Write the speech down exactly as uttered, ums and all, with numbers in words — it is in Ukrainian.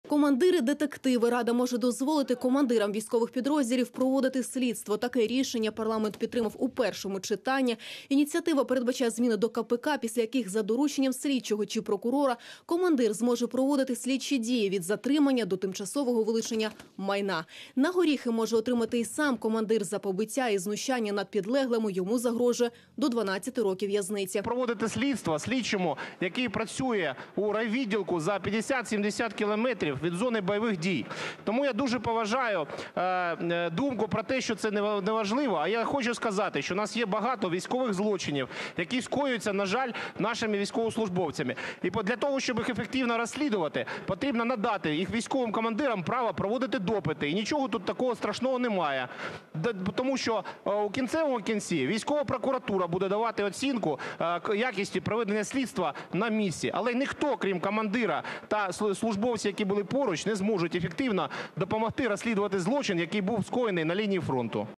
Командири-детективи. Рада може дозволити командирам військових підрозділів проводити слідство. Таке рішення парламент підтримав у першому читанні. Ініціатива передбачає зміни до ка пе ка, після яких за дорученням слідчого чи прокурора командир зможе проводити слідчі дії від затримання до тимчасового вилучення майна. На горіхи може отримати і сам командир за побиття і знущання над підлеглими. Йому загрожує до дванадцяти років в'язниці. Проводити слідство слідчому, який працює у райвідділку за п'ятдесят-сімдесят кілометрів від зони бойових дій. Тому я дуже поважаю е, думку про те, що це не важливо. А я хочу сказати, що у нас є багато військових злочинів, які скоюються, на жаль, нашими військовослужбовцями. І для того, щоб їх ефективно розслідувати, потрібно надати їх військовим командирам право проводити допити. І нічого тут такого страшного немає. Тому що у кінцевому кінці військова прокуратура буде давати оцінку якості проведення слідства на місці. Але ніхто, крім командира та службовців, які були поруч, не зможуть ефективно допомогти розслідувати злочин, який був скоєний на лінії фронту.